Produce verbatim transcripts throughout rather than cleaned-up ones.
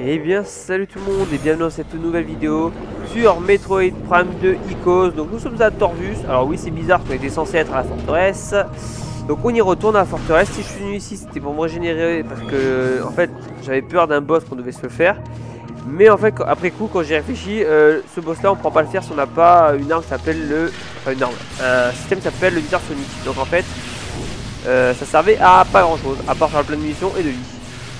Eh bien salut tout le monde et bienvenue dans cette nouvelle vidéo sur Metroid Prime deux Icos. Donc nous sommes à Torvus. Alors oui, c'est bizarre qu'on était censé être à la forteresse. Donc on y retourne à la forteresse. Si je suis venu ici, c'était pour me régénérer parce que en fait j'avais peur d'un boss qu'on devait se le faire. Mais en fait après coup, quand j'y réfléchi, euh, ce boss là on ne pourra pas le faire si on n'a pas une arme qui s'appelle le... Enfin une arme, un système qui s'appelle le viseur sonique. Donc en fait euh, ça servait à pas grand chose, à part faire le plein de munitions et de vie.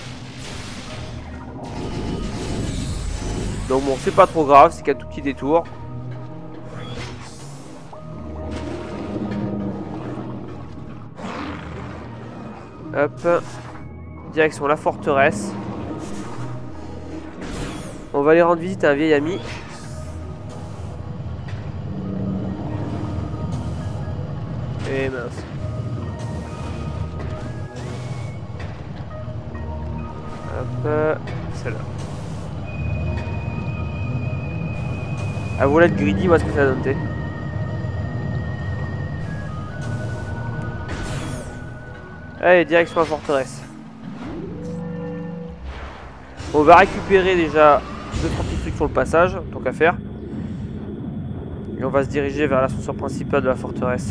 Donc bon, c'est pas trop grave, c'est qu'un tout petit détour. Hop. Direction la forteresse. On va aller rendre visite à un vieil ami. Et mince. Hop. Celle-là. À vous l'être greedy, moi ce que ça a noté. Allez, direction la forteresse. On va récupérer déjà deux trois petits trucs sur le passage, tant qu'à faire. Et on va se diriger vers l'ascenseur principal de la forteresse.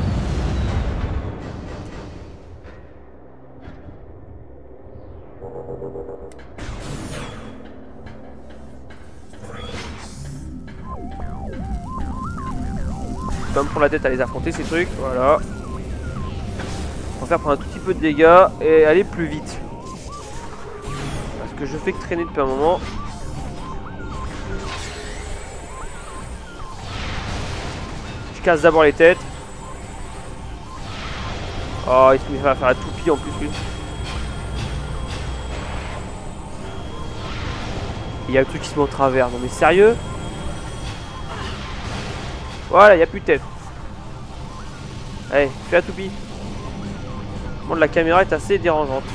Pas me prendre la tête à les affronter ces trucs, voilà. On va faire prendre un tout petit peu de dégâts et aller plus vite. Parce que je fais que traîner depuis un moment. Je casse d'abord les têtes. Oh, il va faire la toupie en plus lui. Il y a le truc qui se met au travers, non mais sérieux? Voilà, il n'y a plus de tête. Allez, fais la toupie. Bon, la caméra est assez dérangeante.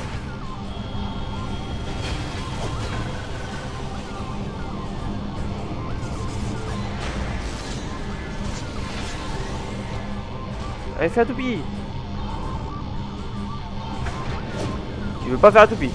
Allez, fais la toupie. Tu veux pas faire la toupie?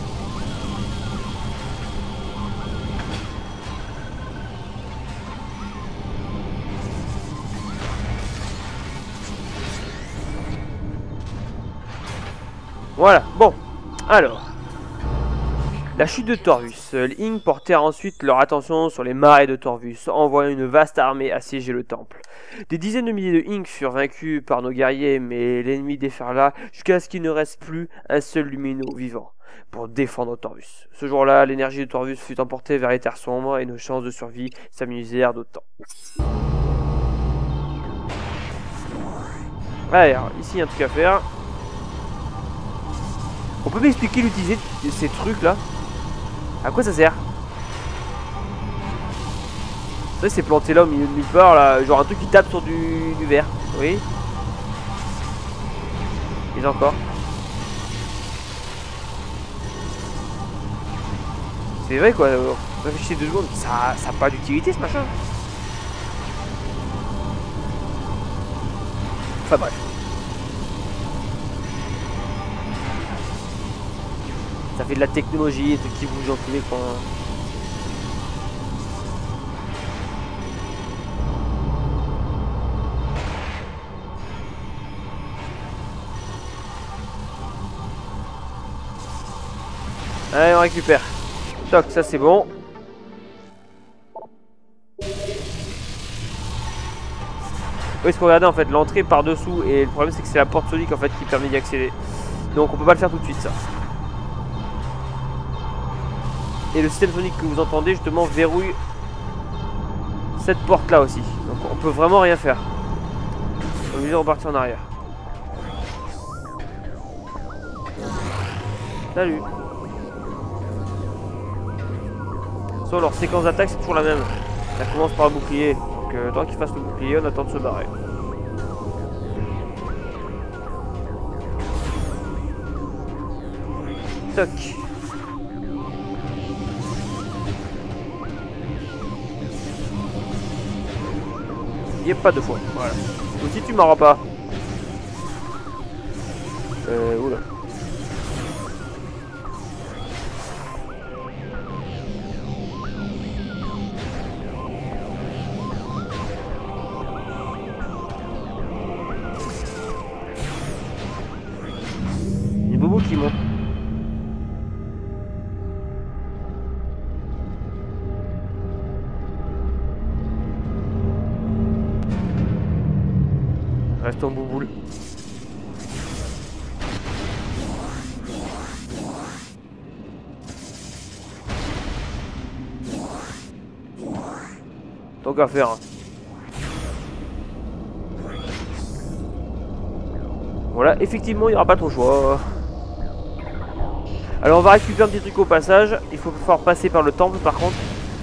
Voilà, bon, alors, la chute de Torvus. Les Ing portèrent ensuite leur attention sur les marais de Torvus, envoyant une vaste armée assiéger le temple. Des dizaines de milliers de Ing furent vaincus par nos guerriers, mais l'ennemi déferla jusqu'à ce qu'il ne reste plus un seul lumineux vivant pour défendre Torvus. Ce jour-là, l'énergie de Torvus fut emportée vers les terres sombres et nos chances de survie s'amusèrent d'autant. Allez, alors, ici il y a un truc à faire. On peut m'expliquer l'utiliser de ces trucs là? À quoi ça sert? Ça c'est planté là au milieu de nulle part là, genre un truc qui tape sur du, du verre. Oui. Et encore. C'est vrai quoi, réfléchissez deux secondes, ça n'a pas d'utilité ce machin. Enfin bref. Ça fait de la technologie et tout qui bouge dans tous les coins. Allez, on récupère. Toc, ça c'est bon. Oui, ce qu'on regardait en fait, l'entrée par dessous. Et le problème c'est que c'est la porte sonique en fait qui permet d'y accéder. Donc on peut pas le faire tout de suite ça. Et le système sonique que vous entendez justement verrouille cette porte là aussi. Donc on peut vraiment rien faire. On est obligé de repartir en arrière. Salut. Soit leur séquence d'attaque c'est toujours la même. Ça commence par le bouclier. Donc euh, tant qu'il fasse le bouclier, on attend de se barrer. Toc. Il n'y a pas deux fois. Voilà. Aussi tu m'auras pas. Euh, oula. Reste en bouboule. Tant qu'à faire. Hein. Voilà, effectivement, il n'y aura pas trop le choix. Alors on va récupérer un petit truc au passage. Il faut pouvoir passer par le temple par contre.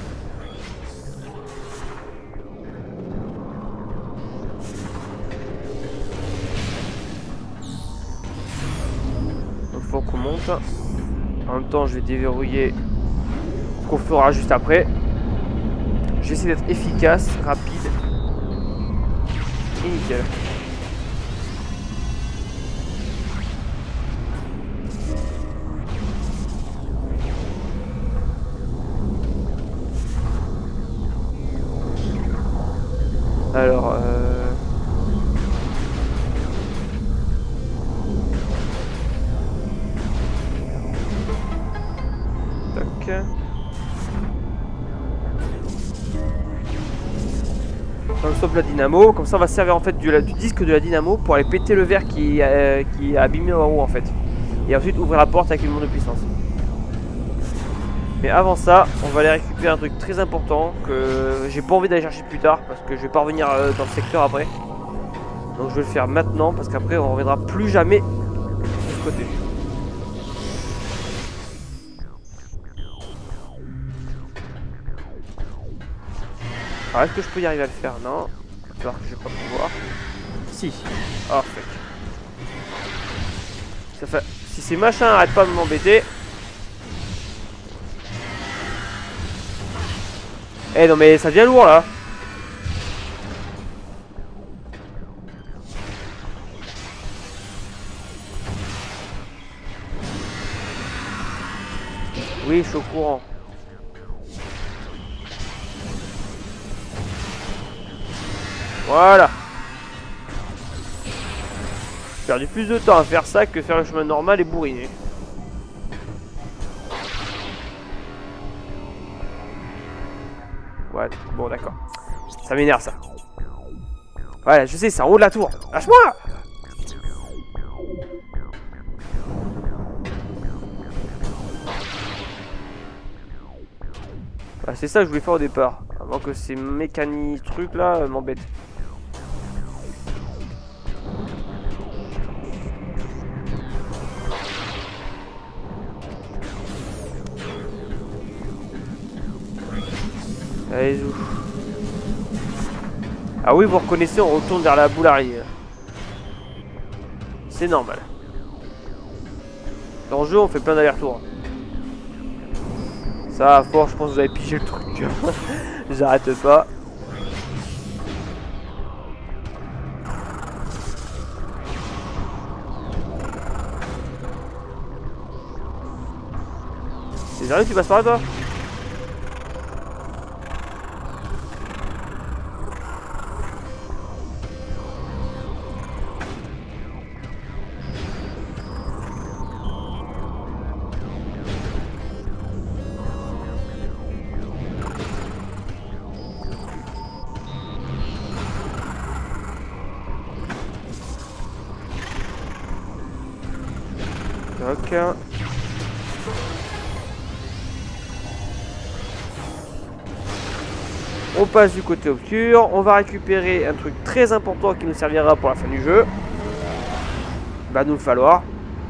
Donc faut qu'on monte. En même temps je vais déverrouiller ce qu'on fera juste après. J'essaie d'être efficace, rapide. Et nickel. Alors, euh... tac. On stoppe la dynamo, comme ça on va se servir en fait du, du disque de la dynamo pour aller péter le verre qui, euh, qui a abîmé en haut en fait. Et ensuite ouvrir la porte avec une montre de puissance. Mais avant ça, on va aller récupérer un truc très important que j'ai pas envie d'aller chercher plus tard parce que je vais pas revenir euh, dans le secteur après. Donc je vais le faire maintenant parce qu'après on reviendra plus jamais de ce côté. Alors est-ce que je peux y arriver à le faire? Non. Je vais voir que je vais pas pouvoir. Si. Oh fuck. Ça fait... Si ces machins arrêtent pas de m'embêter. Eh non mais ça devient lourd là. Oui, je suis au courant. Voilà. J'ai perdu plus de temps à faire ça que faire le chemin normal et bourriné. Ouais, bon d'accord. Ça m'énerve ça. Voilà, je sais, c'est en haut de la tour. Lâche-moi! Ah, c'est ça que je voulais faire au départ. Avant que ces mécaniques trucs là euh, m'embêtent. Allez, zou. Ah oui, vous reconnaissez, on retourne vers la boule arrière. C'est normal. Dans le jeu, on fait plein d'allers-retours. Ça, à force, je pense que vous avez pigé le truc. J'arrête pas. C'est sérieux, tu passes par là, toi? Ok. On passe du côté obscur. On va récupérer un truc très important qui nous servira pour la fin du jeu. Va nous le falloir.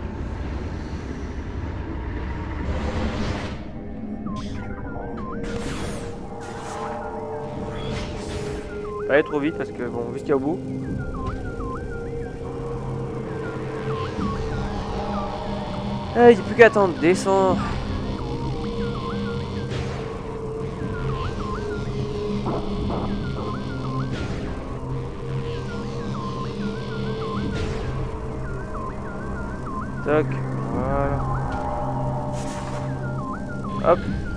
Pas aller trop vite parce que bon, vu ce qu'il y a au bout. Ah, il n'y a plus qu'à attendre, descends. Toc, voilà. Hop.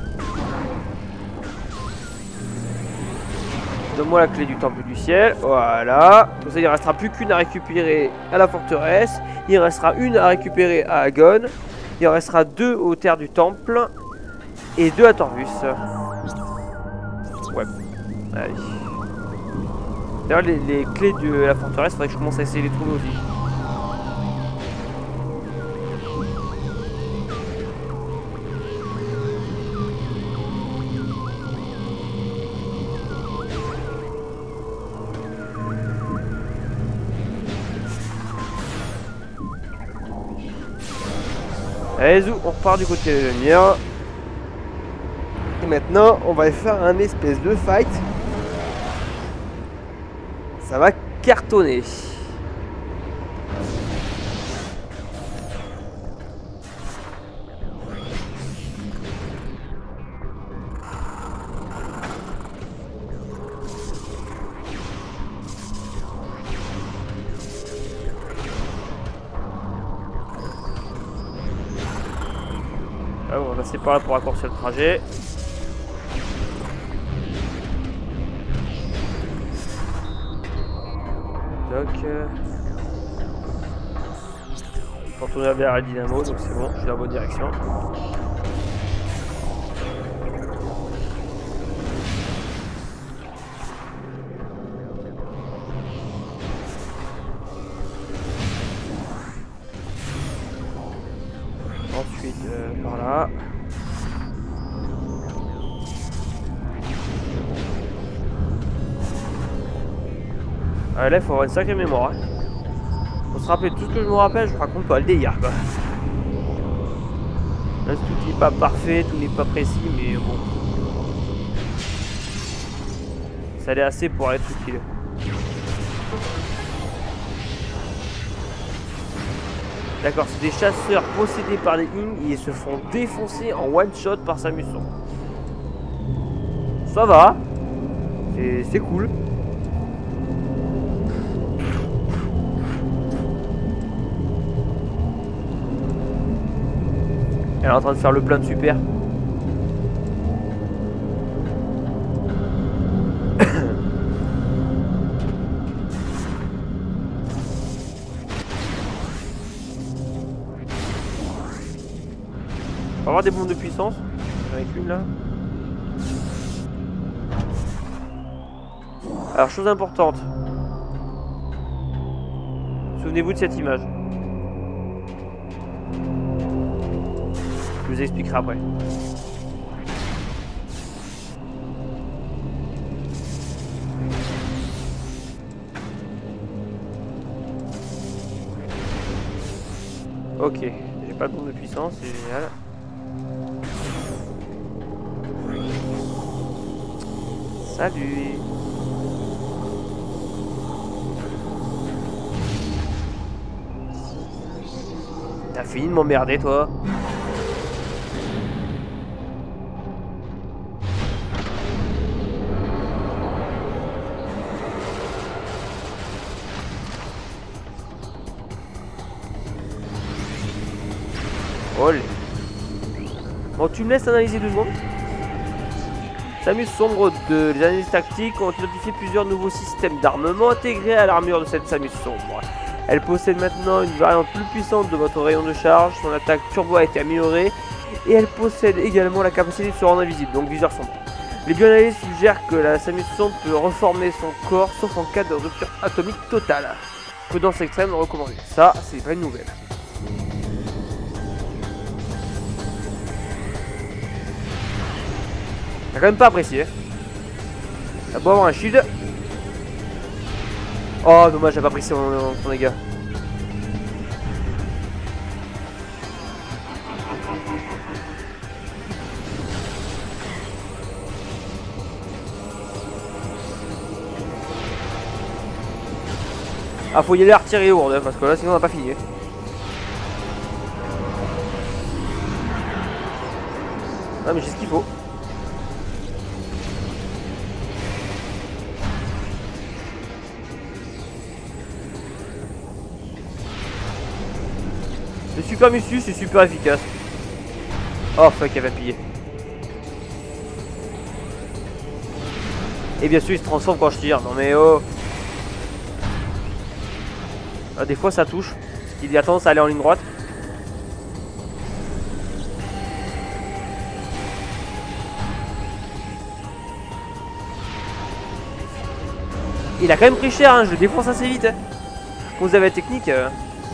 Donne-moi la clé du temple du ciel. Voilà. Comme ça, il ne restera plus qu'une à récupérer à la forteresse. Il restera une à récupérer à Agon. Il en restera deux aux terres du temple. Et deux à Torvus. Ouais. Allez. D'ailleurs, les, les clés de la forteresse, faudrait que je commence à essayer de les trouver aussi. Allez, zou, on repart du côté de la lumière. Et maintenant, on va faire un espèce de fight. Ça va cartonner. Ah, on va passer par là pour raccourcir le trajet. Donc, euh... on tourner vers la dynamo, donc c'est bon, je suis dans la bonne direction. Ensuite, euh, par là. Ah, là, il faut avoir une sacrée mémoire. Hein. Faut se rappeler tout ce que je me rappelle, je raconte pas le délire quoi. Là, tout n'est pas parfait, tout n'est pas précis, mais bon. Ça allait assez pour être utile. D'accord, c'est des chasseurs possédés par des Ing et ils se font défoncer en one shot par Samus Son. Ça va, c'est cool. Elle est en train de faire le plein de super. On va avoir des bombes de puissance. Avec une là. Alors, chose importante. Souvenez-vous de cette image. Je vous expliquerai après. Ok, j'ai pas de bombe de puissance, c'est génial. Salut. T'as fini de m'emmerder toi? Olé. Bon, tu me laisses analyser deux secondes. Samus sombre de les analyses tactiques ont identifié plusieurs nouveaux systèmes d'armement intégrés à l'armure de cette Samus sombre. Elle possède maintenant une variante plus puissante de votre rayon de charge, son attaque turbo a été améliorée et elle possède également la capacité de se rendre invisible, donc viseur sombre. Les bioanalystes suggèrent que la Samus sombre peut reformer son corps sauf en cas de rupture atomique totale. Prudence extrême recommandée. Ça, c'est pas une nouvelle. T'as quand même pas apprécié. T'as beau avoir un shield. Oh dommage, j'ai pas pris son, son dégât. Ah, faut y aller artillerie lourde, parce que là sinon on n'a pas fini. Ah mais j'ai ce qu'il faut. Le super muscu c'est super efficace. Oh fuck, elle va piller. Et bien sûr il se transforme quand je tire. Non mais oh. Ah, des fois ça touche. Ce qui a tendance à aller en ligne droite. Il a quand même pris cher, hein, je le défonce assez vite. Hein. Quand vous avez la technique, euh...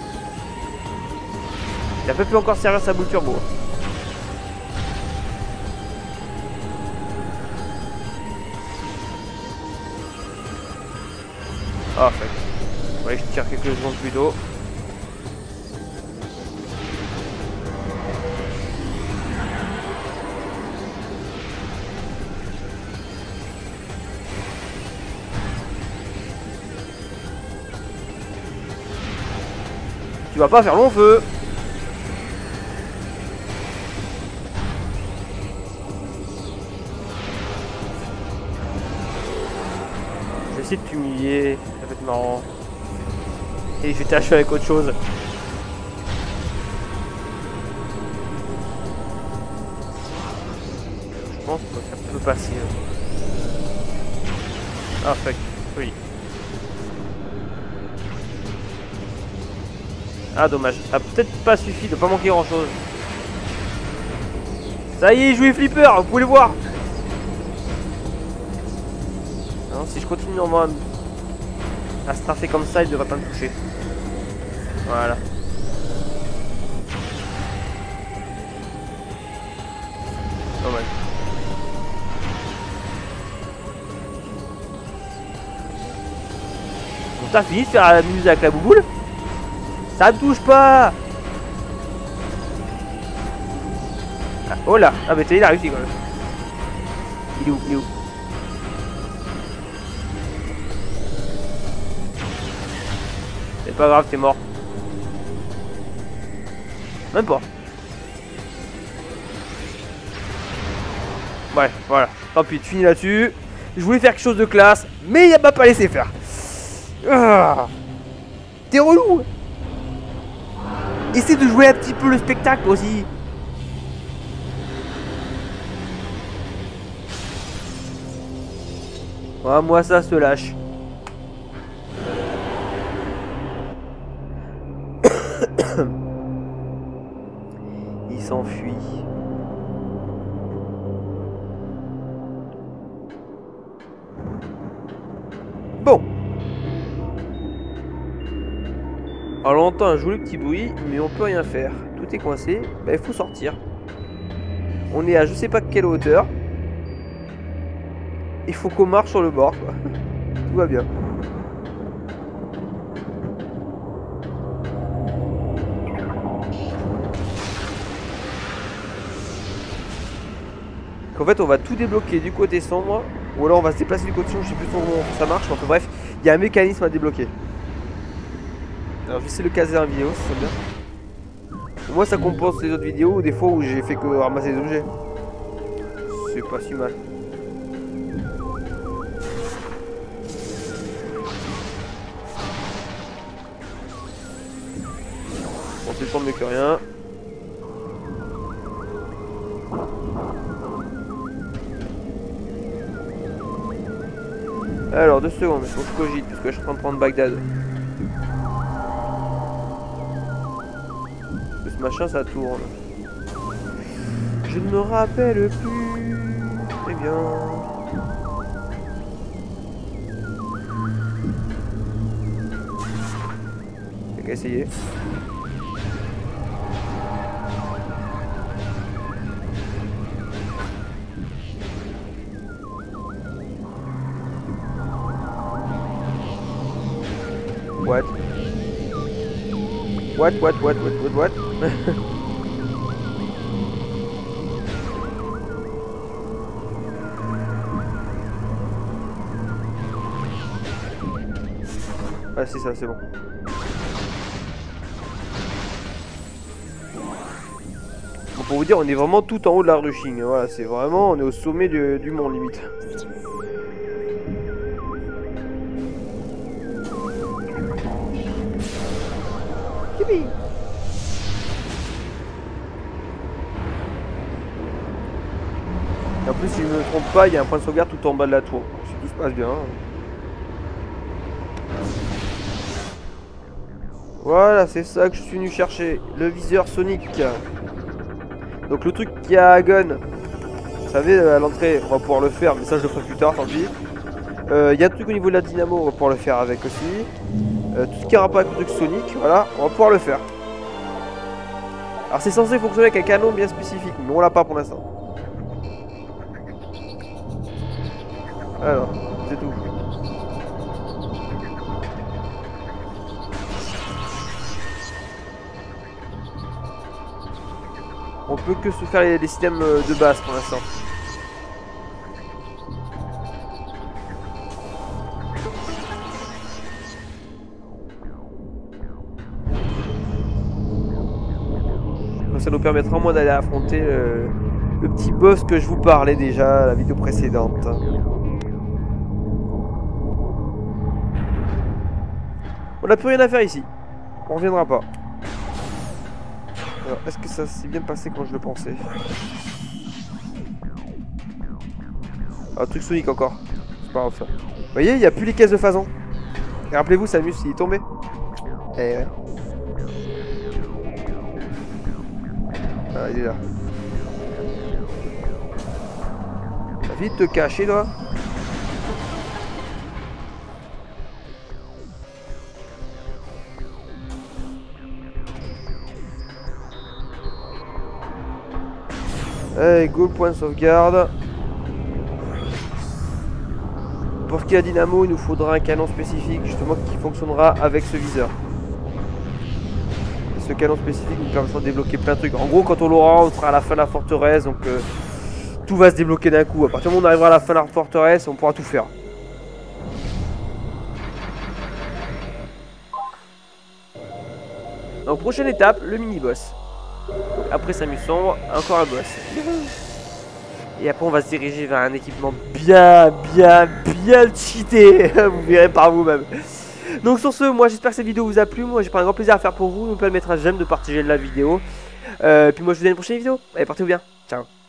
il a pas pu encore servir sa boule turbo. Ah, en fait. Ouais, je tire quelques secondes plus tôt. Tu vas pas faire long feu. Je vais essayer de t'humilier, ça va être marrant. Et je vais t'achever avec autre chose. Je pense que ça peut passer. Ah fuck, oui. Ah dommage, ça a peut-être pas suffi de pas manquer grand chose. Ça y est, jouez flipper, vous pouvez le voir. Non, si je continue en mode à straffer comme ça, il devrait pas me toucher. Voilà. Dommage. Bon, t'as fini de faire la musique avec la bouboule? Ça ne touche pas. Ah, oh là. Ah mais t'as il a réussi quand même. Il est où? Il est où? C'est pas grave, t'es mort. Même pas. Ouais, voilà. Tant pis, tu finis là-dessus. Je voulais faire quelque chose de classe, mais il m'a pas laissé faire. Ah. T'es relou. Essaie de jouer un petit peu le spectacle aussi. Ouais, moi ça se lâche. Il s'enfuit. Bon. Alors on entend un joli petit bruit, mais on peut rien faire. Tout est coincé, bah, il faut sortir. On est à je sais pas quelle hauteur. Il faut qu'on marche sur le bord, quoi. Tout va bien. En fait on va tout débloquer du côté sombre, ou alors on va se déplacer du côté sombre, je sais plus trop comment ça marche, mais enfin bref, il y a un mécanisme à débloquer. Alors je vais essayer de le caser en vidéo si c'est bien. Au moins ça compense les autres vidéos ou des fois où j'ai fait que ramasser des objets. C'est pas si mal. Bon c'est le temps mieux que rien. Alors deux secondes, il faut que je cogite parce que je suis en train de prendre Bagdad. Ce machin ça tourne. Je ne me rappelle plus. Très bien. Y'a qu'à essayer. What? What, what, what, what, what, what? Ah c'est ça, c'est bon. Bon, pour vous dire, on est vraiment tout en haut de l'Arc de Chine. Voilà, c'est vraiment, on est au sommet du, du monde limite. Et en plus, si je ne me trompe pas, il y a un point de sauvegarde tout en bas de la tour. Si tout se passe bien. Voilà, c'est ça que je suis venu chercher. Le viseur sonique. Donc le truc qui a à gun. Vous savez, à l'entrée, on va pouvoir le faire, mais ça je le ferai plus tard, tant pis. Il euh, y a un truc au niveau de la dynamo, on va pouvoir le faire avec aussi. Euh, tout ce qui a rapport avec le truc sonique, voilà, on va pouvoir le faire. Alors c'est censé fonctionner avec un canon bien spécifique, mais on l'a pas pour l'instant. Alors, c'est tout. On peut que se faire les, les systèmes de base pour l'instant. Ça nous permettra au moins d'aller affronter le, le petit boss que je vous parlais déjà à la vidéo précédente. On n'a plus rien à faire ici. On reviendra pas. Alors, est-ce que ça s'est bien passé quand je le pensais? Ah, truc Sonic encore. C'est pas grave ça. Vous voyez, il n'y a plus les caisses de phasant. Et rappelez-vous, Samus, il est tombé. Eh ouais. Ah, il est là. Va vite te cacher, toi. Allez, go, point de sauvegarde. Pour ce qui est à dynamo, il nous faudra un canon spécifique, justement, qui fonctionnera avec ce viseur. Et ce canon spécifique nous permettra de débloquer plein de trucs. En gros, quand on l'aura, on sera à la fin de la forteresse, donc euh, tout va se débloquer d'un coup. À partir du moment où on arrivera à la fin de la forteresse, on pourra tout faire. Donc, prochaine étape, le mini-boss. Après Samus sombre, encore un boss. Et après on va se diriger vers un équipement bien, bien, bien cheaté. Vous verrez par vous-même. Donc sur ce, moi j'espère que cette vidéo vous a plu. Moi j'ai pris un grand plaisir à faire pour vous. N'oubliez pas de mettre un j'aime, de partager la vidéo. Euh, puis moi je vous dis à une prochaine vidéo. Allez, portez-vous bien. Ciao.